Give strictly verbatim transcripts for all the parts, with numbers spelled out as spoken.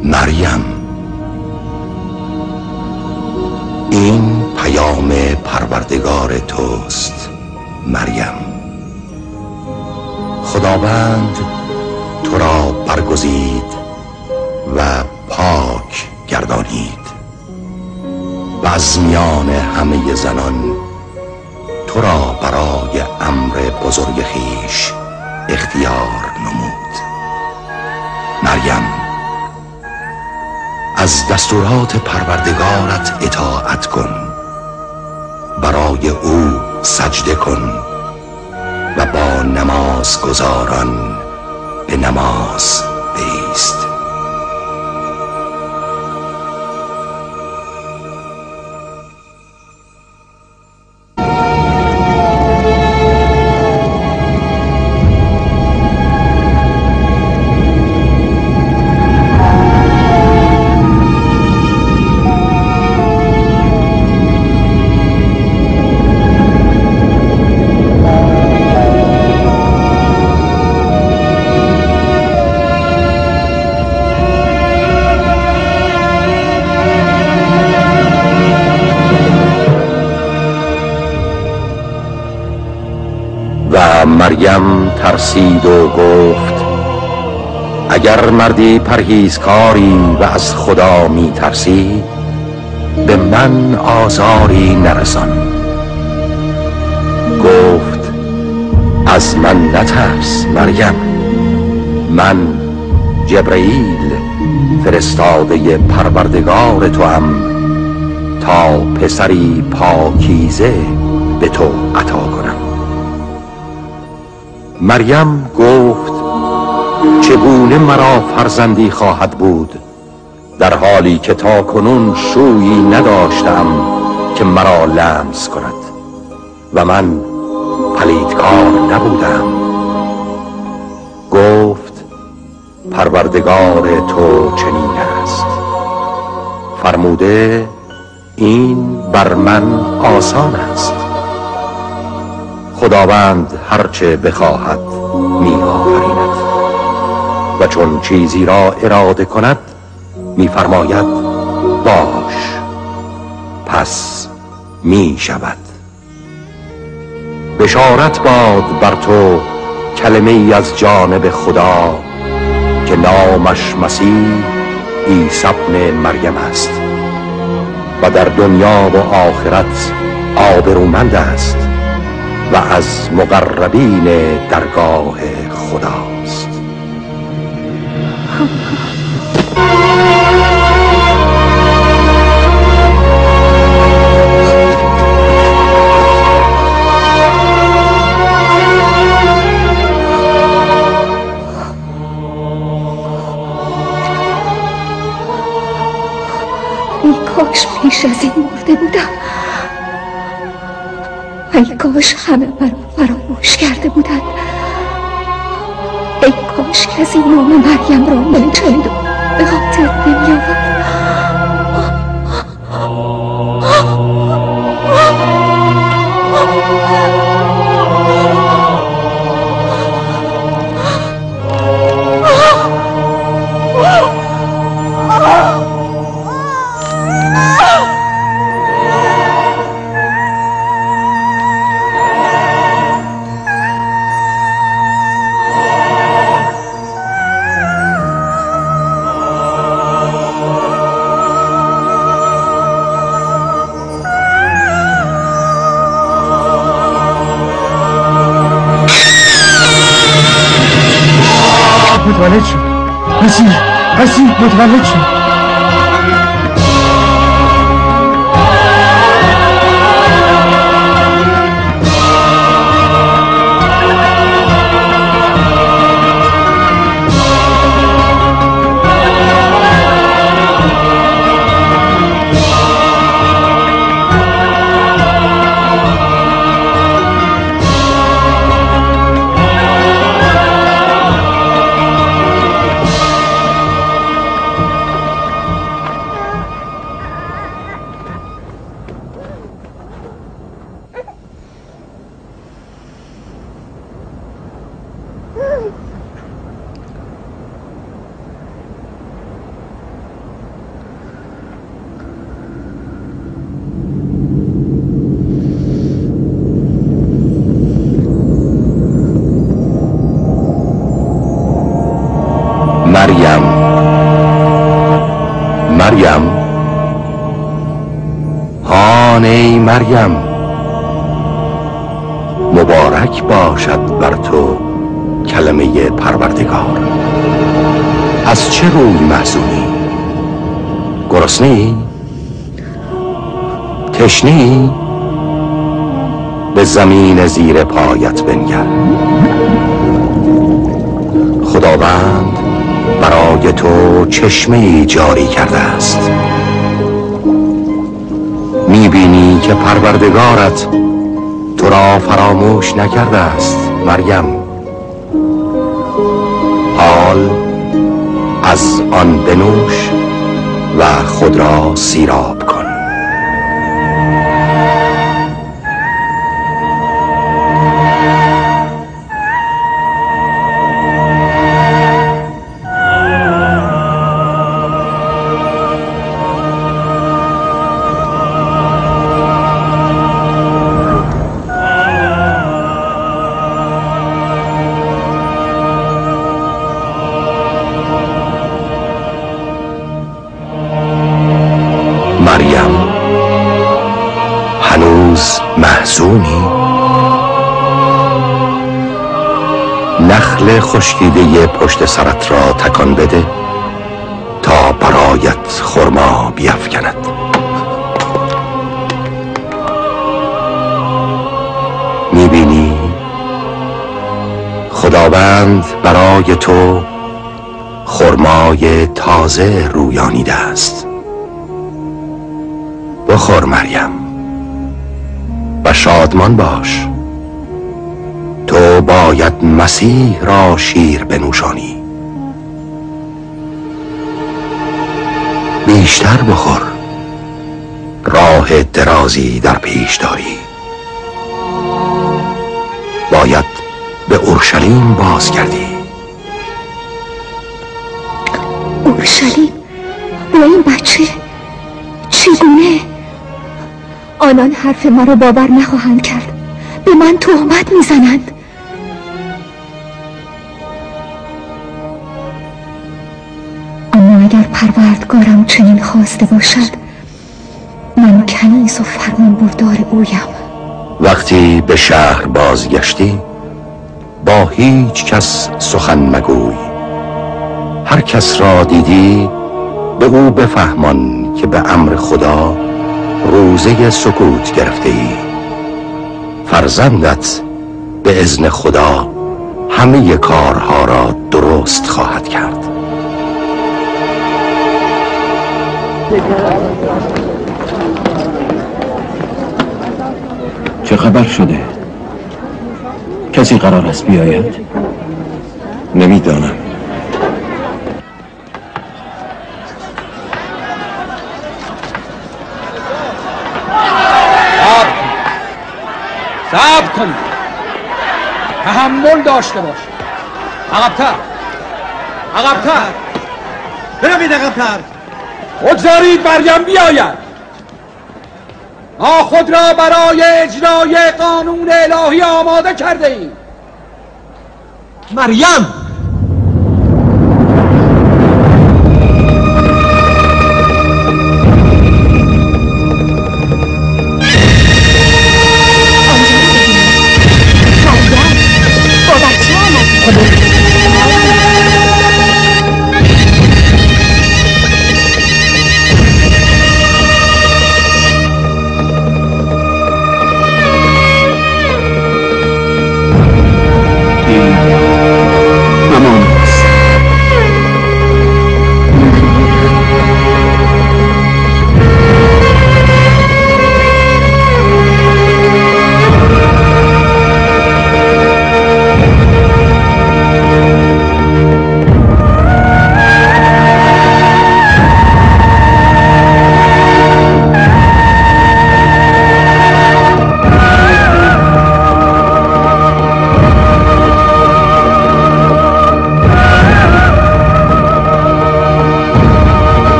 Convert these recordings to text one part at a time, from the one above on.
مریم، این پیام پروردگار توست. مریم، خداوند تو را برگزید و پاک گردانید و از میان همه زنان تو را برای امر بزرگ خویش اختیار نمود. مریم، از دستورات پروردگارت اطاعت کن، برای او سجده کن و با نماز گزاران به نماز بایست. مریم ترسید و گفت اگر مردی پرهیزکاری و از خدا می ترسی به من آزاری نرسان. گفت از من نترس مریم، من جبرئیل فرستاده پروردگار تو ام تا پسری پاکیزه به تو عطا کنم. مریم گفت چگونه مرا فرزندی خواهد بود در حالی که تا کنون شویی نداشتم که مرا لمس کند و من پلیدکار نبودم. گفت پروردگار تو چنین است، فرموده این بر من آسان است. خداوند هرچه بخواهد می آفریند و چون چیزی را اراده کند می فرماید باش، پس می شود. بشارت باد بر تو کلمه ای از جانب خدا که نامش مسیح عیسی ابن مریم است و در دنیا و آخرت آبرومند است و از مقربین درگاه خداست. ای کاش پیش از این مرده بودم، ای کاش همه مرا فراموش کرده بودند، ای کاش کسی نام مریم را نمی‌شنید و به خاطر نمی‌آورد. متولد شد. مسیح مسیح متولد شد. مریم مریم هان ای مریم، مبارک باشد بر تو کلمه پروردگار. از چه روی محزونی؟ گرسنه‌ای؟ تشنه‌ای؟ به زمین زیر پایت بنگر. خداوند برای تو چشمه‌ای جاری کرده است. می‌بینی که پروردگارت تو را فراموش نکرده است مریم. حال از آن بنوش و خود را سیراب کن. مریم هنوز محزونی؟ نخل خشکیده پشت سرت را تکان بده تا برایت خرما بیفکند. میبینی خداوند برای تو خرمای تازه رویانیده است. بخور مریم و شادمان باش. تو باید مسیح را شیر بنوشانی. بیشتر بخور، راه درازی در پیش داری. باید به اورشلیم بازگردی. اورشلیم؟ با این بچه چگونه؟ آنان حرف مرا باور نخواهند کرد، به من تهمت میزنند. اما اگر پروردگارم چنین خواسته باشد، من کنیز و فرمان بردار اویم. وقتی به شهر بازگشتی با هیچ کس سخن مگوی. هر کس را دیدی به او بفهمان که به امر خدا روزه سکوت گرفته ای. فرزندت به اذن خدا همه کارها را درست خواهد کرد. چه خبر شده؟ کسی قرار است بیاید؟ نمیدانم. صبر کنید، تحمل داشته باش. عقب‌تر، عقب‌تر، بروید عقب‌تر. بگذارید مریم بیاید. ما خود را برای اجرای قانون الهی آماده کرده ایم. مریم!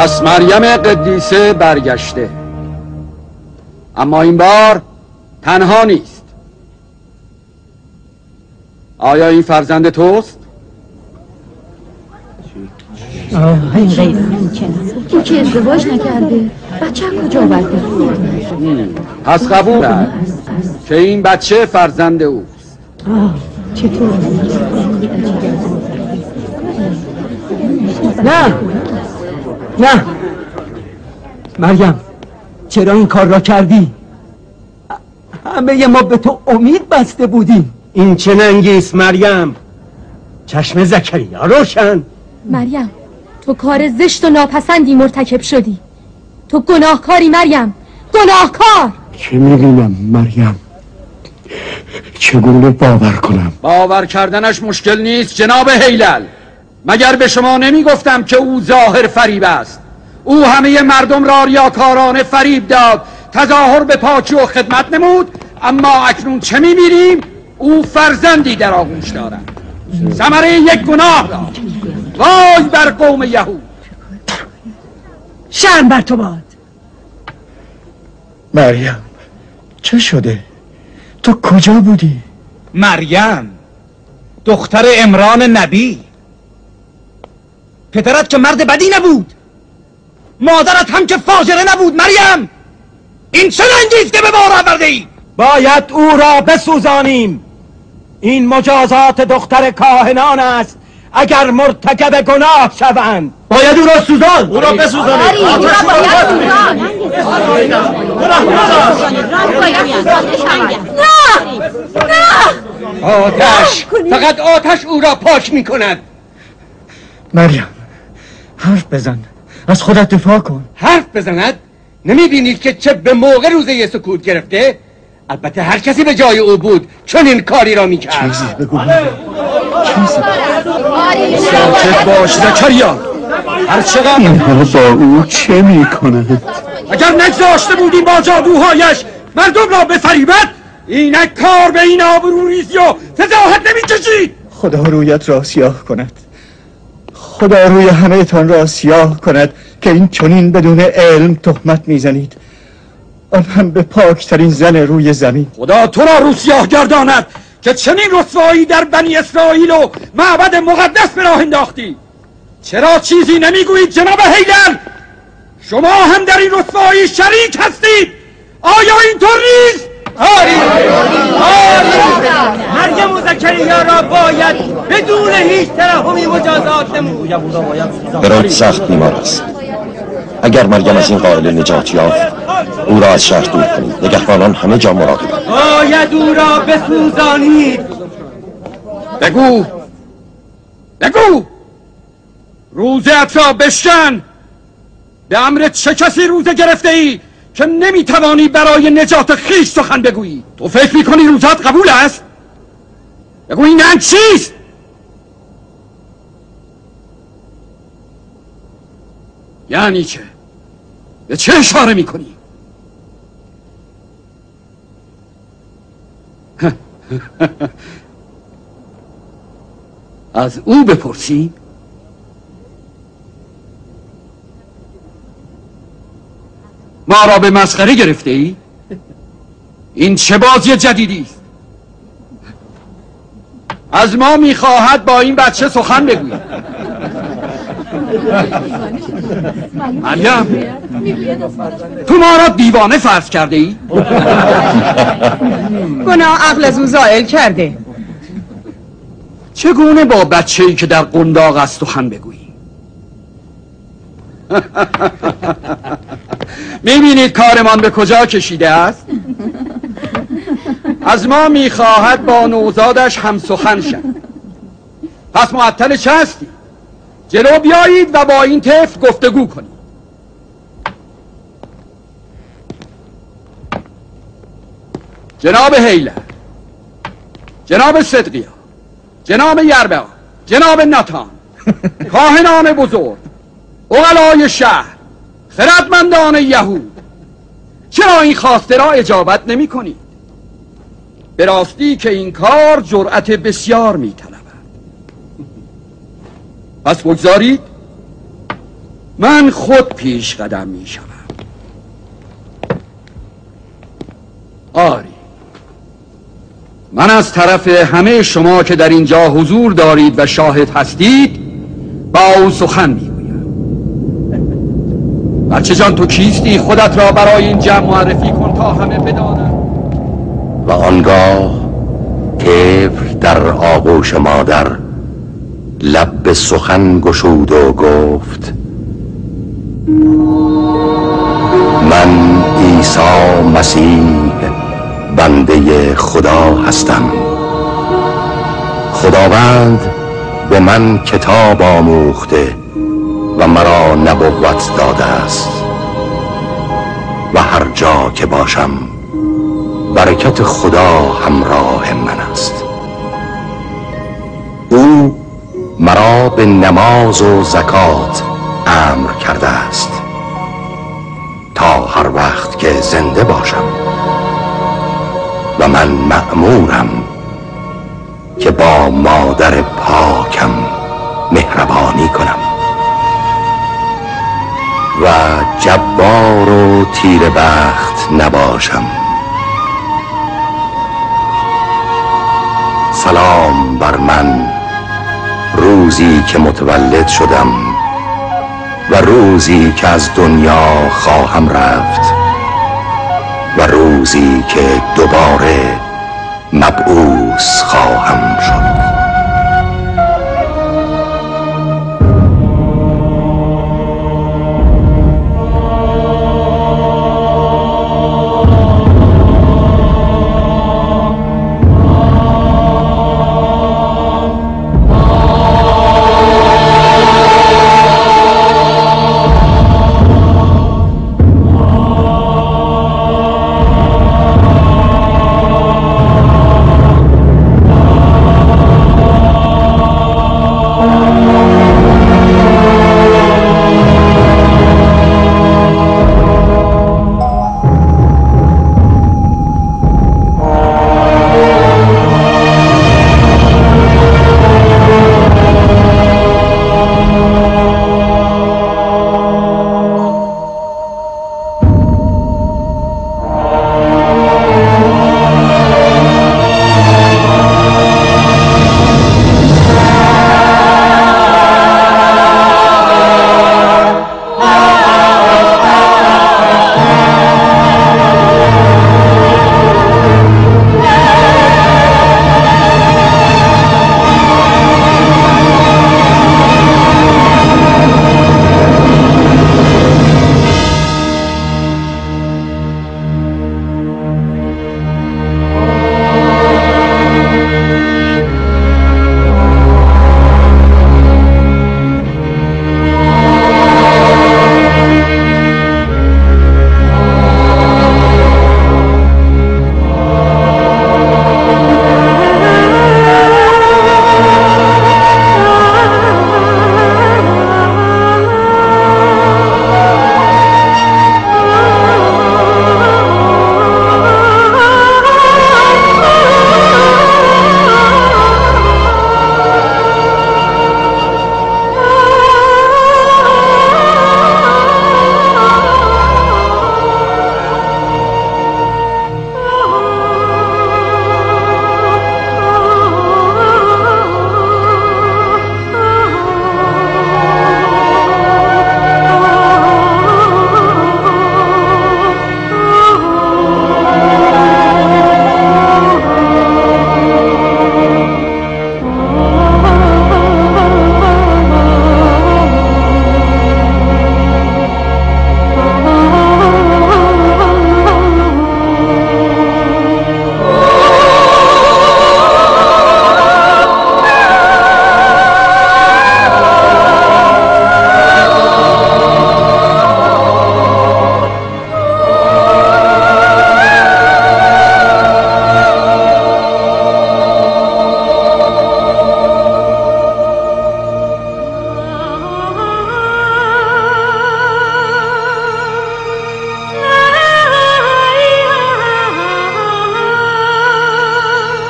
پس مریم قدیسه برگشته، اما این بار تنها نیست. آیا این فرزند توست؟ این غیر این که ازدواج نکرده، بچه کجا آورده؟ پس قبول است که این بچه فرزند اوست. چطور؟ نه نه مریم، چرا این کار را کردی؟ همه ما به تو امید بسته بودیم. این چه ننگی است مریم؟ چشم زکریا روشن. مریم، تو کار زشت و ناپسندی مرتکب شدی. تو گناهکاری مریم، گناهکار. چه میبینم مریم؟ چگونه باور کنم؟ باور کردنش مشکل نیست جناب هیلل. مگر به شما نمی گفتم که او ظاهر فریب است؟ او همه مردم را ریاکارانه فریب داد، تظاهر به پاکی و خدمت نمود، اما اکنون چه میبینیم؟ او فرزندی در آغوش دارد، ثمره یک گناه را. وای بر قوم یهود. شرم بر تو باد. مریم، چه شده؟ تو کجا بودی؟ مریم دختر عمران نبی، پدرت که مرد بدی نبود، مادرت هم که فاجره نبود. مریم، این چه رنجیست که به بار آورده ای؟ باید او را بسوزانیم. این مجازات دختر کاهنان است اگر مرتکب گناه شوند. باید او را سوزان. او را بسوزانیم. آری، او را باید سوزان. نه نه آتش، فقط آتش او را پاک می کند. مریم، حرف بزن، از خودت دفاع کن. حرف بزند؟ نمی بینید که چه به موقع روزه سکوت گرفته؟ البته هر کسی به جای او بود چون این کاری را می کرد. چیزی بگو. چیزی ساکت باش زکریا. هر چقدر اینها با او چه می کند؟ اگر نگذاشته بودیم با جادوهایش مردم را بفریبد، اینک کار به این آبروریزی و فضاحت نمی کشید. خدا رویت را سیاه کند. خدا روی همه تان را سیاه کند که این چنین بدون علم تهمت میزنید، آن هم به پاکترین زن روی زمین. خدا تو را رو سیاه گرداند که چنین رسوایی در بنی اسرائیل و معبد مقدس به راه انداختی. چرا چیزی نمیگویید جناب هیلل؟ شما هم در این رسوایی شریک هستید. آیا اینطور نیست؟ آری آری مریم و زکریا را باید بدون هیچ ترحمی مجازات نمود. برایت سخت بیمار است. اگر مریم از این قائله نجات یافت، او را از شهر دور کنید. نگهبانان همه جا مراقبند. باید او را بسوزانید. بگو بگو روزه‌ات را بشکن. به امر چه کسی روزه گرفته ای که نمیتوانی برای نجات خیش سخن بگویی؟ تو فکر میکنی روزات قبول است؟ بگو این ننگ چیست؟ یعنی چه؟ به چه اشاره میکنی؟ از او بپرسی؟ ما را به مسخره گرفته ای؟ این چه بازی جدیدی است؟ از ما میخواهد با این بچه سخن بگویی. مریم، تو ما را دیوانه فرض کرده ای؟ گناه عقل از او زائل کرده. چگونه با بچه‌ای که در قنداق است سخن بگویی؟ میبینید کارمان به کجا کشیده است؟ از ما میخواهد با نوزادش هم سخن شد. پس معطل چه هستی؟ جلو بیایید و با این طفل گفتگو کنید. جناب هیلل، جناب صدقیا، جناب یربعا، جناب ناتان، کاهنان بزرگ، اغلای شهر، خردمندان یهود، چرا این خواسته را اجابت نمی کنید؟ به راستی که این کار جرأت بسیار می طلبد. پس بگذارید من خود پیش قدم می شوم. آری، من از طرف همه شما که در اینجا حضور دارید و شاهد هستید با او سخن می گویم. بچه جان، تو کیستی؟ خودت را برای این جمع معرفی کن تا همه بدانند. و آنگاه طفل در آغوش مادر لب به سخن گشود و گفت: من عیسی مسیح بنده خدا هستم. خداوند به من کتاب آموخته و مرا نبوت داده است و هر جا که باشم برکت خدا همراه من است. او مرا به نماز و زکات امر کرده است تا هر وقت که زنده باشم و من مأمورم که با مادر پاکم مهربانی کنم و جبار و تیر بخت نباشم. سلام بر من روزی که متولد شدم و روزی که از دنیا خواهم رفت و روزی که دوباره مبعوث خواهم شد.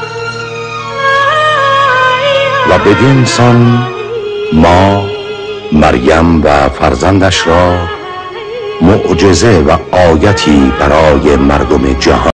بدین سان ما مریم و فرزندش را معجزه و آیتی برای مردم جهان